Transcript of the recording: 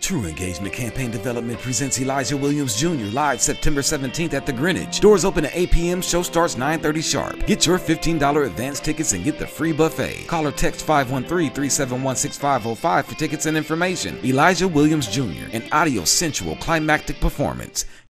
True Engagement Campaign Development presents Elijah Williams Jr. live September 17th at the Greenwich. Doors open at 8 p.m. Show starts 9:30 sharp. Get your $15 advance tickets and get the free buffet. Call or text 513-371-6505 for tickets and information. Elijah Williams Jr. An audio sensual climactic performance.